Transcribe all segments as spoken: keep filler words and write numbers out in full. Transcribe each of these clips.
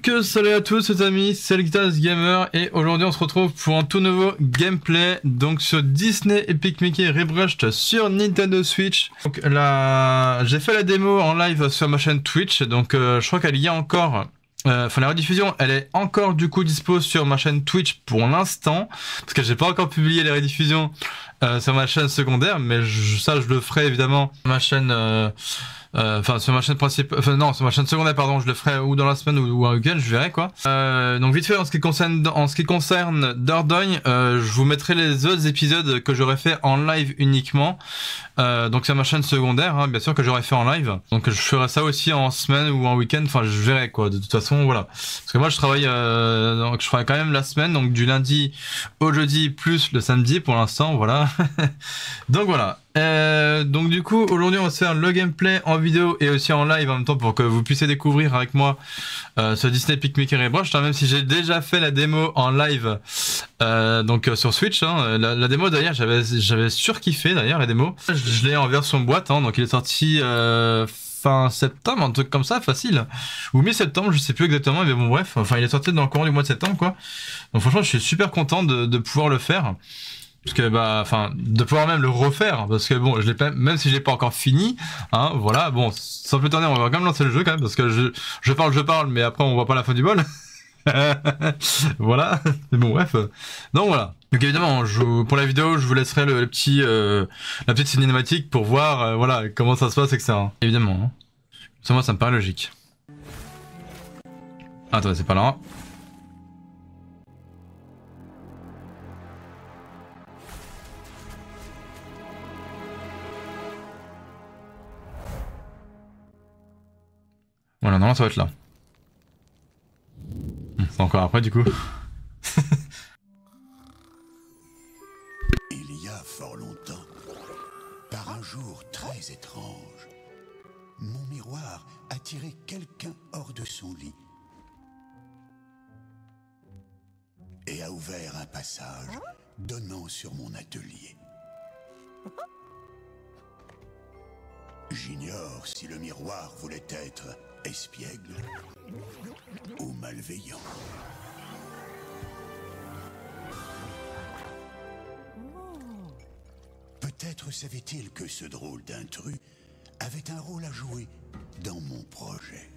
Donc salut à tous les amis, c'est Litas Gamer et aujourd'hui on se retrouve pour un tout nouveau gameplay donc sur Disney Epic Mickey Rebrushed sur Nintendo Switch. Donc là, j'ai fait la démo en live sur ma chaîne Twitch, donc euh, je crois qu'elle y a encore. Euh, enfin la rediffusion, elle est encore du coup dispo sur ma chaîne Twitch pour l'instant, parce que j'ai pas encore publié les rediffusions euh, sur ma chaîne secondaire, mais je, ça je le ferai évidemment sur ma chaîne. Euh, Enfin euh, sur ma chaîne principale, enfin non sur ma chaîne secondaire pardon, je le ferai ou dans la semaine ou, ou un week-end, je verrai quoi. Euh, donc vite fait en ce qui concerne en ce qui concerne Dordogne, euh, je vous mettrai les autres épisodes que j'aurais fait en live uniquement. Euh, donc c'est ma chaîne secondaire, hein, bien sûr que j'aurais fait en live. Donc je ferai ça aussi en semaine ou en week-end. Enfin je verrai quoi. De toute façon voilà. Parce que moi je travaille, euh, donc je travaille quand même la semaine, donc du lundi au jeudi plus le samedi pour l'instant, voilà. Donc voilà. Euh, donc du coup aujourd'hui on va se faire le gameplay en vidéo et aussi en live en même temps pour que vous puissiez découvrir avec moi euh, ce Disney Epic Mickey Rebrushed, hein, même si j'ai déjà fait la démo en live euh, donc euh, sur Switch, hein, la, la démo d'ailleurs j'avais j'avais surkiffé d'ailleurs la démo. Je, je l'ai en version boîte, hein, donc il est sorti euh, fin septembre, un truc comme ça, facile, ou mi-septembre, je sais plus exactement, mais bon bref, enfin il est sorti dans le courant du mois de septembre quoi. Donc franchement je suis super content de, de pouvoir le faire. Parce que bah, enfin, de pouvoir même le refaire, parce que bon, je l'ai pas, même si je l'ai pas encore fini, hein, voilà, bon, sans plus tarder, on va quand même lancer le jeu quand même, parce que je, je parle, je parle, mais après on voit pas la fin du bol. Voilà, mais bon, bref. Donc voilà. Donc évidemment, je, pour la vidéo, je vous laisserai le, le petit, euh, la petite cinématique pour voir, euh, voilà, comment ça se passe, et cetera. Évidemment. Hein. Ça, moi, ça me paraît logique. Attends, c'est pas là. Voilà, non, ça va être là. C'est encore après, du coup. Il y a fort longtemps, par un jour très étrange, mon miroir a tiré quelqu'un hors de son lit et a ouvert un passage donnant sur mon atelier. J'ignore si le miroir voulait être espiègle ou malveillant. Peut-être savait-il que ce drôle d'intrus avait un rôle à jouer dans mon projet.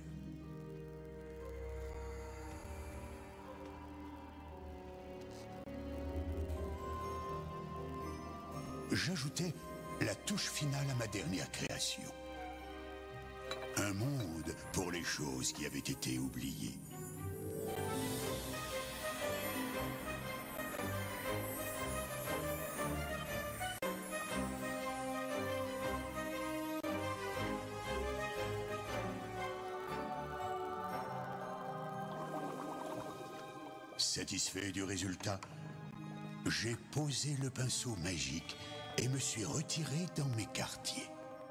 J'ajoutais la touche finale à ma dernière création. Un monde pour les choses qui avaient été oubliées. Satisfait du résultat, j'ai posé le pinceau magique et me suis retiré dans mes quartiers.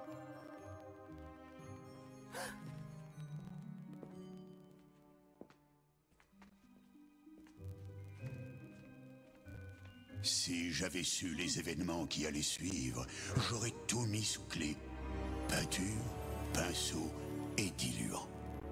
Si j'avais su les événements qui allaient suivre, j'aurais tout mis sous clé. Peinture, pinceau et diluant.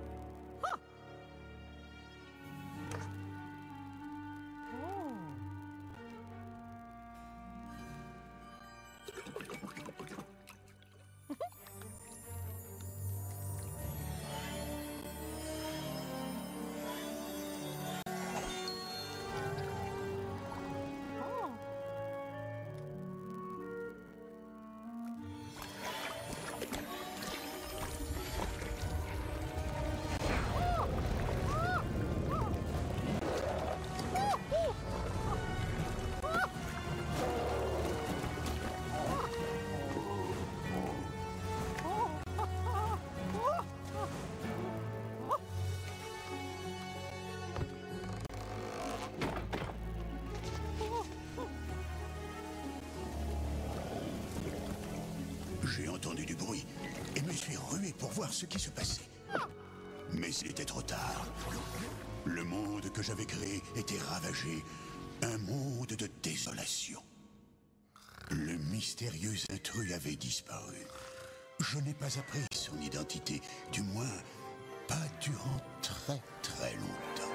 J'ai entendu du bruit et me suis rué pour voir ce qui se passait. Mais il était trop tard. Le monde que j'avais créé était ravagé. Un monde de désolation. Le mystérieux intrus avait disparu. Je n'ai pas appris son identité, du moins pas durant très très longtemps.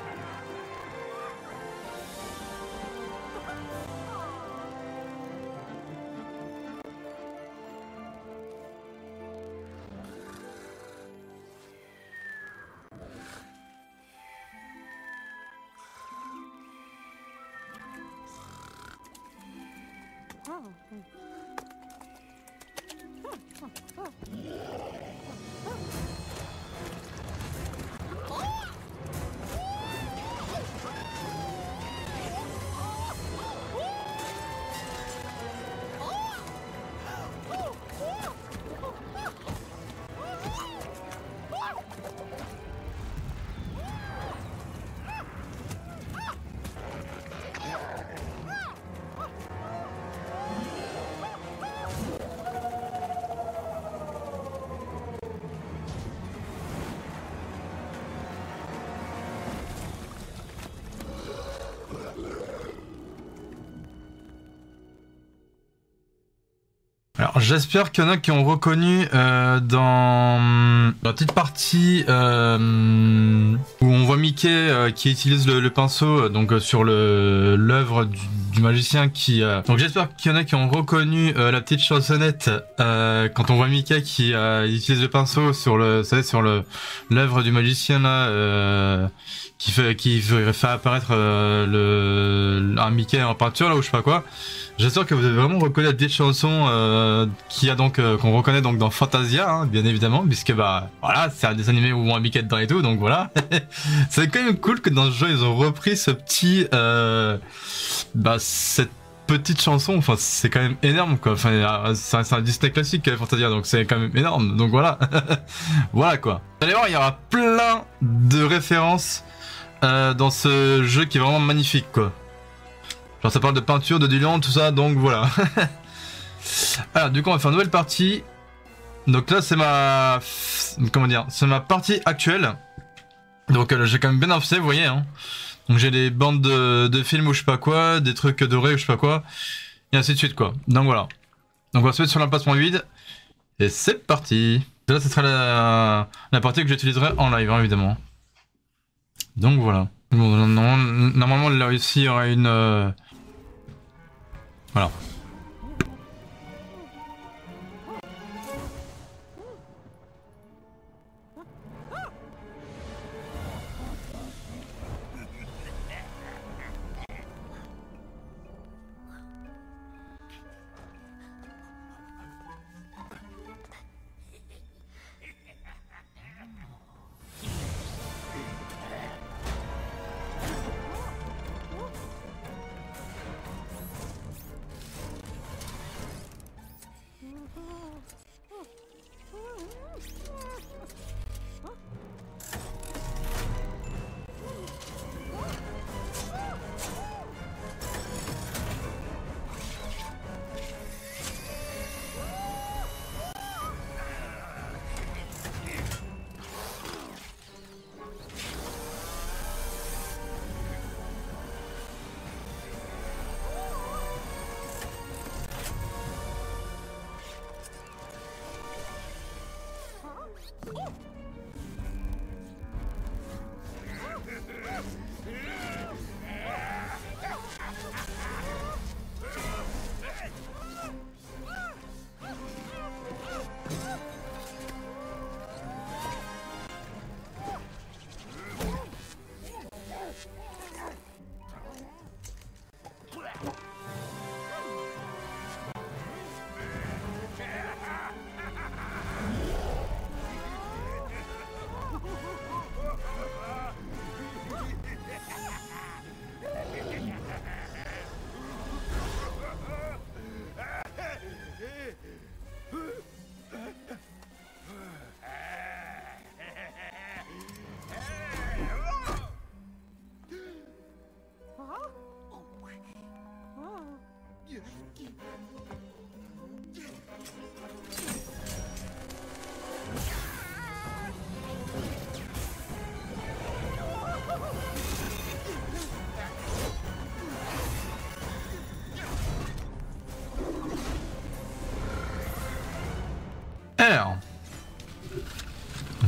Alors j'espère qu'il y en a qui ont reconnu euh, dans la petite partie euh, où on voit Mickey euh, qui utilise le, le pinceau donc euh, sur le l'œuvre du, du magicien qui euh... donc j'espère qu'il y en a qui ont reconnu euh, la petite chansonnette euh, quand on voit Mickey qui euh, utilise le pinceau sur le vous savez sur le l'œuvre du magicien là euh, qui fait qui fait apparaître euh, le un Mickey en peinture là ou je sais pas quoi. J'espère que vous avez vraiment reconnu la petite chanson euh, qui a donc euh, qu'on reconnaît donc dans Fantasia, hein, bien évidemment, puisque bah voilà, c'est un dessin animé où on voit Mickey dedans et tout, donc voilà. C'est quand même cool que dans ce jeu ils ont repris ce petit, euh, bah cette petite chanson. Enfin, c'est quand même énorme quoi. Enfin, c'est un Disney classique Fantasia, donc c'est quand même énorme. Donc voilà, voilà quoi. Vous allez voir, il y aura plein de références euh, dans ce jeu qui est vraiment magnifique quoi. Genre ça parle de peinture, de diluant, tout ça, donc voilà. Alors du coup on va faire une nouvelle partie. Donc là c'est ma... Comment dire, c'est ma partie actuelle. Donc euh, j'ai quand même bien avancé, vous voyez. Hein. Donc j'ai des bandes de, de films ou je sais pas quoi, des trucs dorés ou je sais pas quoi. Et ainsi de suite quoi. Donc voilà. Donc on va se mettre sur l'emplacement vide. Et c'est parti. Et là ce sera la, la partie que j'utiliserai en live hein, évidemment. Donc voilà. Bon, non, normalement là ici il y aura une... Euh... Voilà.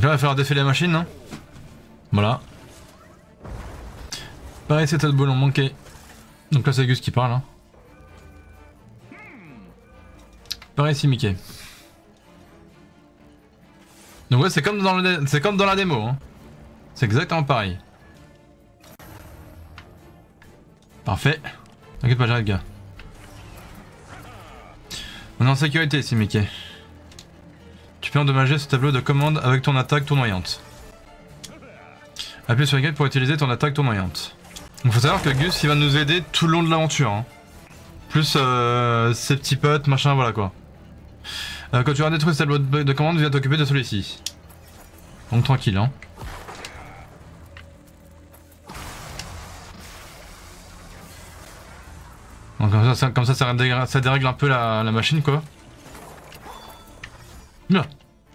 Donc là, il va falloir défiler la machine. Hein. Voilà. Pareil, c'est tas de boulons manqués. Donc là, c'est Gus qui parle. Hein. Pareil, ici, Mickey. Donc ouais, c'est comme dans le, c'est comme dans la démo. Hein. C'est exactement pareil. Parfait. T'inquiète pas, j'arrive, gars. On est en sécurité ici, Mickey. Tu peux endommager ce tableau de commande avec ton attaque tournoyante. Appuie sur Y pour utiliser ton attaque tournoyante. Il faut savoir que Gus il va nous aider tout le long de l'aventure. Hein. Plus euh, ses petits potes, machin, voilà quoi. Euh, quand tu auras détruit ce tableau de, de commande, viens t'occuper de celui-ci. Donc tranquille, hein. Donc comme ça, ça, comme ça, ça, dérègle, ça dérègle un peu la, la machine, quoi. Là.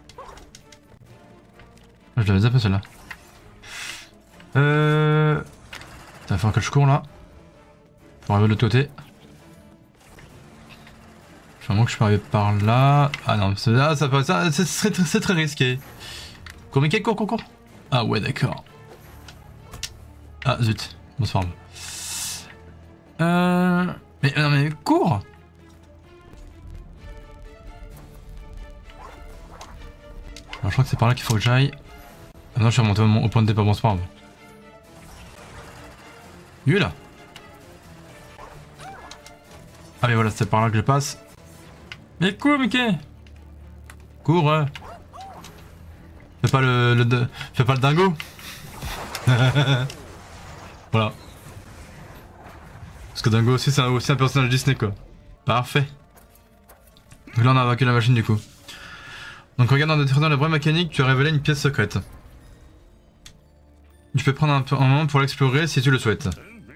Je l'avais zappé celle-là. Euh... Ça va falloir que je cours là. Pour arriver de l'autre côté. Je vraiment que je peux arriver par là. Ah non, là, ça peut... ça, c'est très, très risqué. Cours, Mickey, cours, cours, cours. Ah ouais, d'accord. Ah zut. Bon, c'est pas grave. Euh... Mais non mais cours. Alors je crois que c'est par là qu'il faut que j'aille. Ah non, je suis remonté au, au point de départ, bon c'est pas grave. Il est là. Ah mais voilà, c'est par là que je passe. Mais cours Mickey. Cours hein. Fais pas le, le, le... Fais pas le dingo. Voilà. Parce que Dingo aussi c'est aussi un personnage Disney quoi. Parfait. Donc là on a vaincu la machine du coup. Donc regarde en déterminant la vraie mécanique, tu as révélé une pièce secrète. Tu peux prendre un, peu, un moment pour l'explorer si tu le souhaites.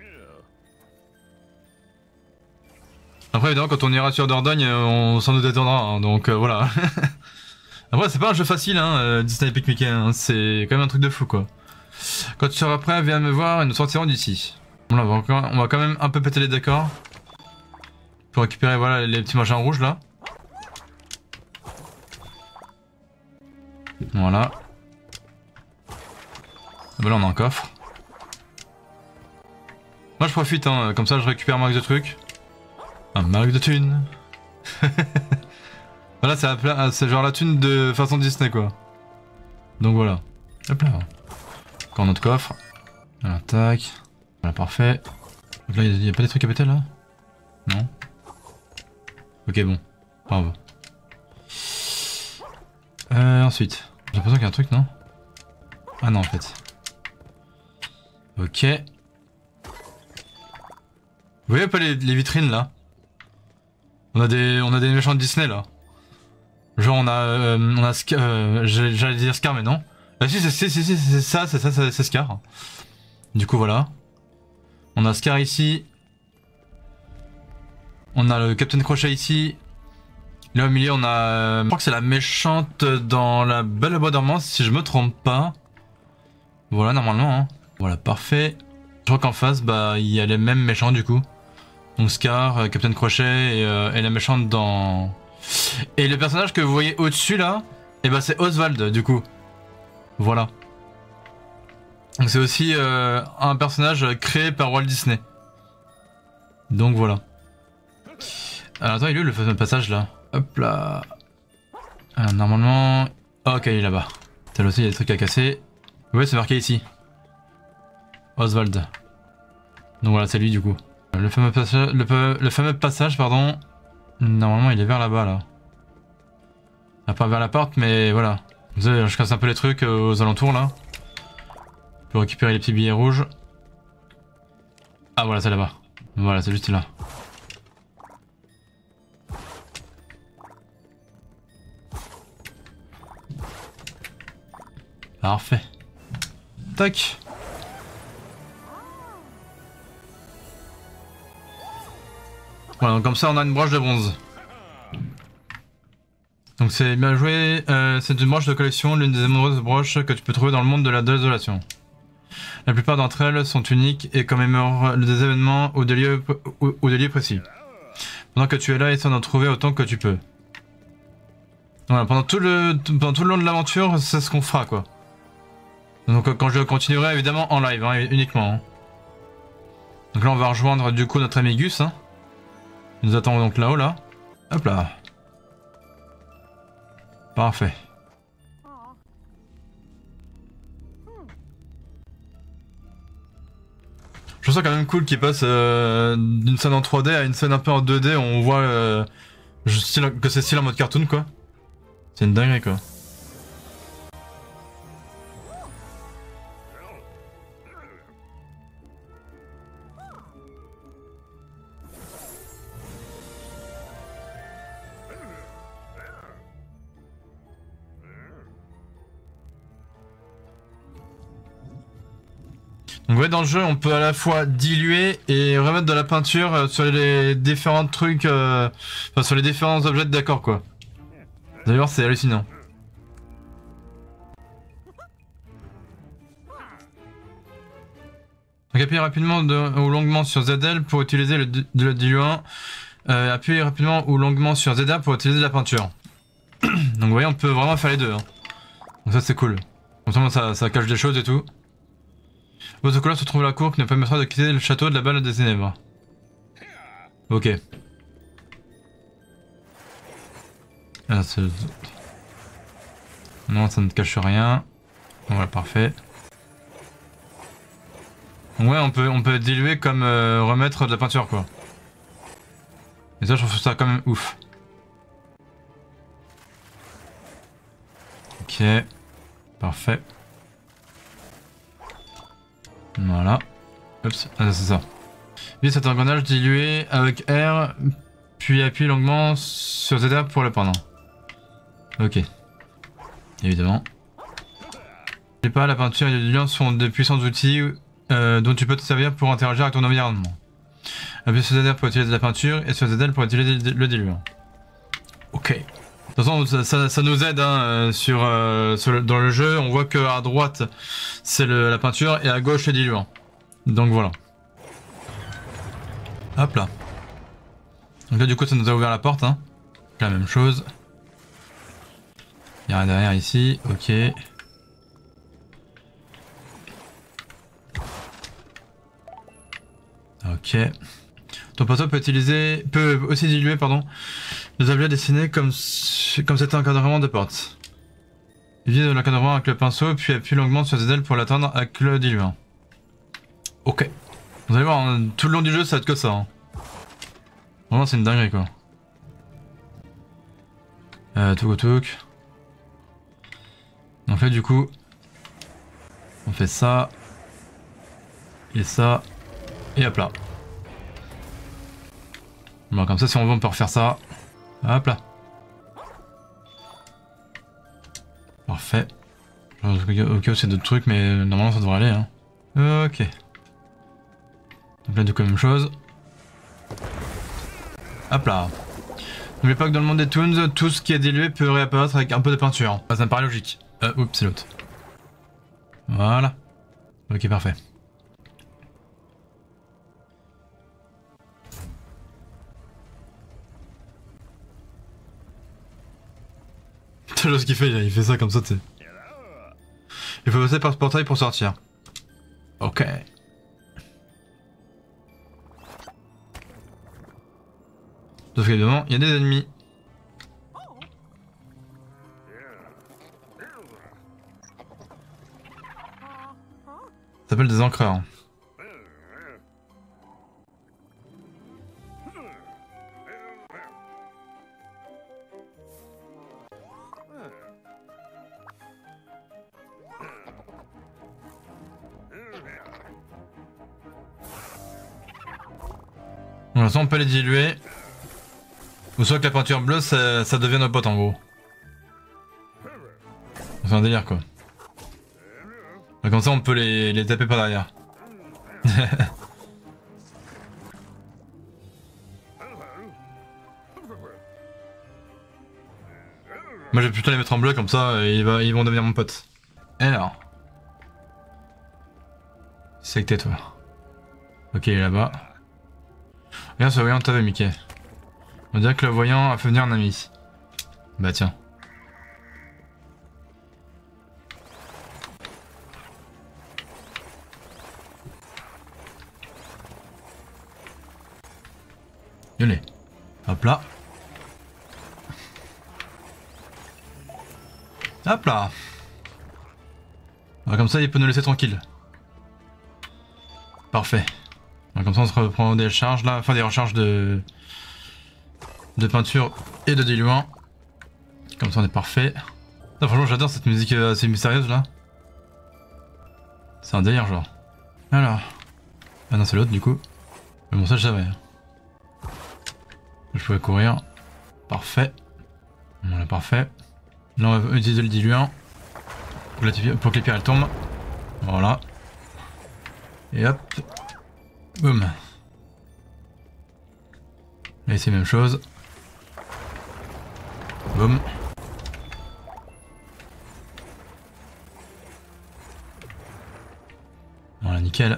Après évidemment quand on ira sur Dordogne on s'en nous détendra hein, donc euh, voilà. Après c'est pas un jeu facile hein, euh, Disney Epic Mickey, hein, c'est quand même un truc de fou quoi. Quand tu seras prêt viens me voir et nous sortirons d'ici. Bon là, on va, on va quand même un peu péter les décors. Pour récupérer voilà les petits machins rouges là. Voilà. Ah bah là on a un coffre. Moi je profite hein, comme ça je récupère un max de trucs. Un max de thunes. Voilà c'est genre la thune de façon Disney quoi. Donc voilà. Hop là. Encore notre coffre. Voilà tac. Voilà, parfait. Donc là, il n'y a pas des trucs à péter là? Non? Ok, bon. Bravo. Euh, ensuite. J'ai l'impression qu'il y a un truc, non? Ah non, en fait. Ok. Vous voyez pas les, les vitrines là? On a des on a des méchants de Disney là. Genre on a euh, on a Scar, euh, j'allais dire Scar mais non. Ah si c'est si, si, si, c'est ça, c'est ça, c'est Scar. Du coup voilà. On a Scar ici. On a le Captain Crochet ici. Là au milieu on a... Je crois que c'est la méchante dans la Belle au Bois dormant si je me trompe pas. Voilà normalement hein. Voilà parfait. Je crois qu'en face bah il y a les mêmes méchants du coup. Donc Scar, euh, Captain Crochet et, euh, et la méchante dans... Et le personnage que vous voyez au-dessus là, et bah c'est Oswald du coup. Voilà. Donc c'est aussi euh, un personnage créé par Walt Disney. Donc voilà. Alors attends, il est où le fameux passage là? Hop là. Alors normalement... Oh, ok, il est là-bas. Tel aussi, il y a des trucs à casser. Oui, c'est marqué ici. Oswald. Donc voilà, c'est lui du coup. Le fameux passage, le, le fameux passage, pardon. Normalement, il est vers là-bas là. Ah, pas vers la porte, mais voilà. Vous savez, je casse un peu les trucs euh, aux alentours là. Pour récupérer les petits billets rouges. Ah voilà, c'est là-bas. Voilà, c'est juste là. Parfait. Tac. Voilà, donc comme ça on a une broche de bronze. Donc c'est bien joué, euh, c'est une broche de collection, l'une des nombreuses broches que tu peux trouver dans le monde de la désolation. La plupart d'entre elles sont uniques et commémorent des événements ou des lieux, ou, ou des lieux précis. Pendant que tu es là, essaie d'en trouver autant que tu peux. Voilà, pendant tout le, pendant tout le long de l'aventure, c'est ce qu'on fera quoi. Donc quand je continuerai évidemment en live, hein, uniquement. Hein. Donc là on va rejoindre du coup notre ami Gus. Hein. Il nous attend donc là-haut là. Hop là. Parfait. Je trouve ça quand même cool qu'il passe euh, d'une scène en trois D à une scène un peu en deux D où on voit euh, style, que c'est style en mode cartoon quoi. C'est une dinguerie quoi. Donc ouais, dans le jeu on peut à la fois diluer et remettre de la peinture sur les différents trucs, euh, enfin sur les différents objets de décor quoi. D'ailleurs c'est hallucinant. Donc appuyez rapidement de, ou longuement sur Z L pour utiliser le, le diluant. Euh, appuyez rapidement ou longuement sur Z R pour utiliser de la peinture. Donc vous voyez on peut vraiment faire les deux. Hein. Donc ça c'est cool. Comme ça, ça ça cache des choses et tout. Votre couleur se trouve à la cour qui nous permettra de quitter le château de la balle des ténèbres. Ok. Ah, non, ça ne cache rien. Voilà, parfait. Ouais, on peut, on peut diluer comme euh, remettre de la peinture, quoi. Et ça, je trouve ça quand même ouf. Ok. Parfait. Voilà. Oups, ah, c'est ça. Vise cet engrenage dilué avec R, puis appuie longuement sur Z R pour le prendre. Ok. Évidemment. Je sais pas, la peinture et le diluant sont de puissants outils euh, dont tu peux te servir pour interagir avec ton environnement. Appuie sur Z R pour utiliser la peinture et sur Z L pour utiliser le diluant. Ok. De toute façon, ça, ça, ça nous aide hein, sur, euh, sur le, dans le jeu. On voit que à droite c'est la peinture et à gauche le diluant. Donc voilà. Hop là. Donc là du coup ça nous a ouvert la porte. Hein. La même chose. Il y a rien derrière ici. Ok. Ok. Ton pinceau peut utiliser, peut aussi diluer pardon, les objets dessinés comme comme c'était un encadrement de porte. Vise l'encadrement avec le pinceau puis appuie longuement sur Z L pour l'atteindre avec le diluant. Ok. Vous allez voir, hein, tout le long du jeu ça va être que ça. Hein. Vraiment c'est une dinguerie quoi. Euh, touk touk. Donc là du coup, on fait ça et ça et hop là. Bon, comme ça, si on veut, on peut refaire ça. Hop là. Parfait. Ok, c'est d'autres trucs, mais normalement, ça devrait aller. Hein. Ok. Donc là, du coup, même chose. Hop là. N'oubliez pas que dans le monde des Toons, tout ce qui est dilué peut réapparaître avec un peu de peinture. Ça me paraît logique. Euh, oups, c'est l'autre. Voilà. Ok, parfait. C'est ce qu'il fait, il fait ça comme ça, tu sais. Il faut passer par ce portail pour sortir. Ok. Sauf qu'évidemment, il y a des ennemis. Ça s'appelle des encreurs. De toute façon, on peut les diluer. Ou soit que la peinture bleue, ça, ça devient nos potes en gros. C'est un délire quoi. Comme ça, on peut les, les taper par derrière. Moi, je vais plutôt les mettre en bleu comme ça, ils, va, ils vont devenir mon pote. Alors. C'est que t'es toi. Ok, il est là-bas. Regarde ce voyant, t'avais Mickey. On dirait que le voyant a fait venir un ami. Bah tiens. Allez. Hop là. Hop là. Alors, comme ça, il peut nous laisser tranquille. Parfait. Alors, comme ça, on se reprend des charges là, enfin des recharges de de peinture et de diluant. Comme ça, on est parfait. Non, franchement, j'adore cette musique assez mystérieuse là. C'est un délire, genre. Alors. Ah non, c'est l'autre du coup. Mais bon, ça, je savais. Je pouvais courir. Parfait. Voilà, parfait. Là, on va utiliser le diluant pour, la, pour que les pierres elles tombent. Voilà. Et hop. Boum. Et c'est la même chose. Boum. Voilà, nickel.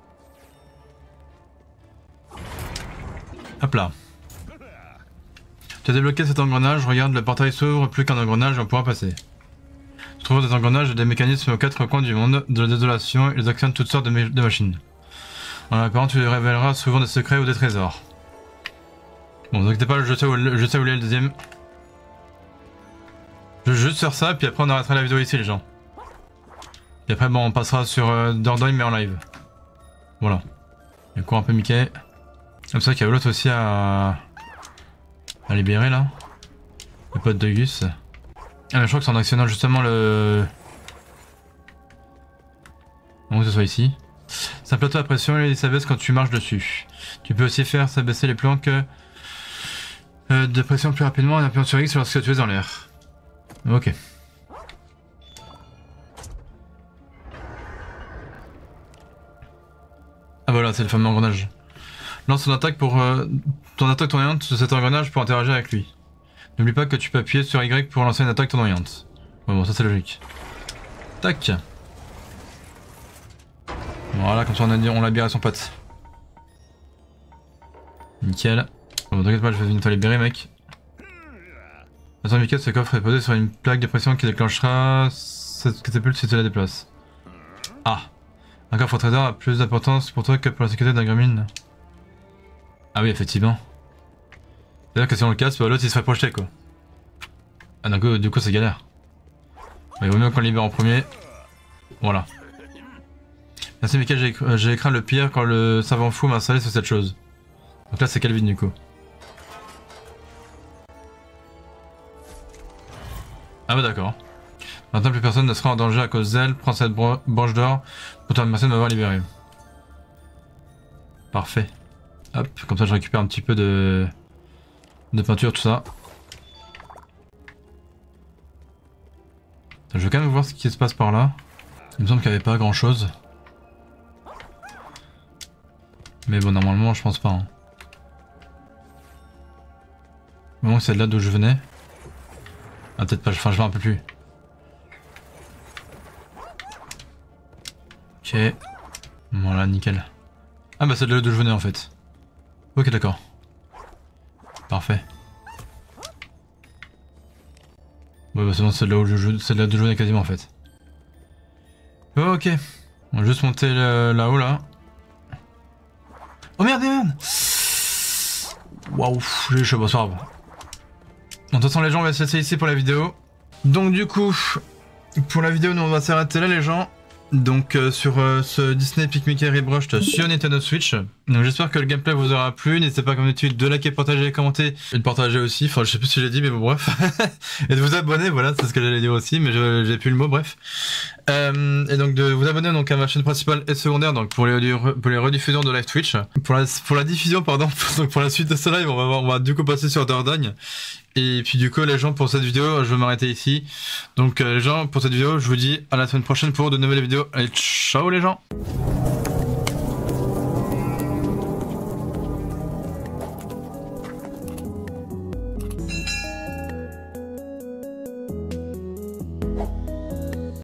Hop là. Tu as débloqué cet engrenage, regarde, le portail s'ouvre, plus qu'un engrenage, on pourra passer. Tu trouves des engrenages et des mécanismes aux quatre coins du monde de la désolation, ils actionnent toutes sortes de, de machines. En apparent, tu révéleras souvent des secrets ou des trésors. Bon, ne t'inquiète pas, je sais où, je sais où est le deuxième. Je vais juste faire ça, puis après on arrêtera la vidéo ici, les gens. Et après, bon, on passera sur euh, Dordogne, mais en live. Voilà. Il court un peu Mickey. Comme ça qu'il y a l'autre aussi à... à libérer là. Le pote de Gus. Ah mais je crois que c'est en actionnant justement le... On que ce soit ici. C'est un plateau à pression et il s'abaisse quand tu marches dessus. Tu peux aussi faire s'abaisser les planques euh, de pression plus rapidement en appuyant sur X lorsque tu es dans l'air. Ok. Ah voilà, c'est le fameux engrenage. Lance ton attaque pour euh, ton attaque tournante de cet engrenage pour interagir avec lui. N'oublie pas que tu peux appuyer sur Y pour lancer une attaque tournante. Ouais, bon, ça c'est logique. Tac. Voilà, comme ça on a, on l'a libéré son pote. Nickel. Bon, t'inquiète pas, je vais venir te libérer, mec. Attends, Mickey, ce coffre est posé sur une plaque de pression qui déclenchera cette catapulte si tu la déplaces. Ah. Un coffre au trésor a plus d'importance pour toi que pour la sécurité d'un gremlin. Ah oui, effectivement. C'est-à-dire que si on le casse, bah, l'autre il se ferait projeter quoi. Ah d'un coup, du coup c'est galère. Mais il vaut mieux qu'on le libère en premier. Voilà. Merci Mickey, j'ai craint le pire quand le savant fou m'a installé sur cette chose. Donc là c'est Calvin du coup. Ah bah d'accord. Maintenant plus personne ne sera en danger à cause d'elle. Prends cette branche d'or pour te remercier de m'avoir libéré. Parfait. Hop, comme ça je récupère un petit peu de, de peinture, tout ça. Je vais quand même voir ce qui se passe par là. Il me semble qu'il n'y avait pas grand chose. Mais bon, normalement, je pense pas. Hein. Bon, c'est là d'où je venais. Ah, peut-être pas, enfin, je vais un peu plus. Ok. Voilà, nickel. Ah, bah, c'est de là d'où je venais en fait. Ok, d'accord. Parfait. Ouais, bah, c'est bon, c'est là où je c'est là d'où je venais quasiment en fait. Ok. On va juste monter là-haut là. Oh merde, merde. Waouh, j'ai eu chaud, bon, c'est pas grave. De toute façon, les gens, on va se laisser ici pour la vidéo. Donc, du coup, pour la vidéo, nous, on va s'arrêter là, les gens. Donc, euh, sur euh, ce Disney Epic Mickey Rebrushed sur Nintendo Switch. Donc, j'espère que le gameplay vous aura plu. N'hésitez pas, comme d'habitude, de liker, partager, commenter. Et de partager aussi. Enfin, je sais plus si j'ai dit, mais bon, bref. Et de vous abonner, voilà, c'est ce que j'allais dire aussi, mais j'ai plus le mot, bref. Euh, et donc, de vous abonner donc, à ma chaîne principale et secondaire, donc pour les, pour les rediffusions de live Twitch. Pour la, pour la diffusion, pardon, donc pour la suite de ce live, on va, voir, on va du coup passer sur Dordogne. Et puis du coup les gens, pour cette vidéo je vais m'arrêter ici. Donc euh, les gens, pour cette vidéo je vous dis à la semaine prochaine pour de nouvelles vidéos. Allez, ciao les gens.